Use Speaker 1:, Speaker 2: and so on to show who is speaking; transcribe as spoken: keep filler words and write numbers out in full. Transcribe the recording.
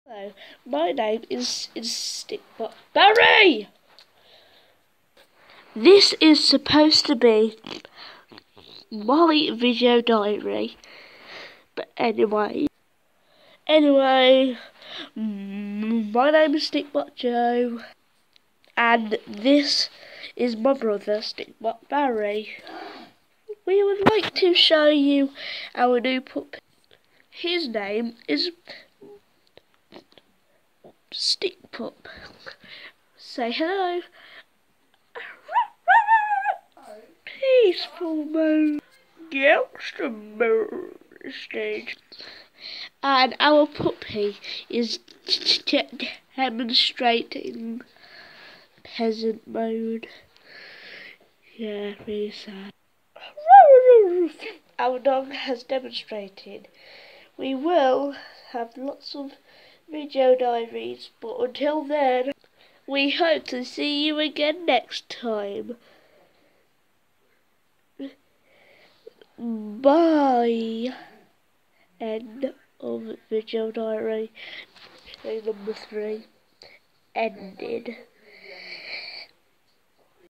Speaker 1: Hello, my name is, is Stickbot. Barry! This is supposed to be my video diary. But anyway, anyway, my name is Stickbot Joe. And this is my brother, Stickbot Barry. We would like to show you our new pup. His name is Stickbot. Say hello. Peaceful mode. Gangster mode stage. And our puppy is demonstrating peasant mode. Yeah, really sad. Our dog has demonstrated. We will have lots of video diaries, but until then, we hope to see you again next time. Bye. End of video diary. Day number three ended.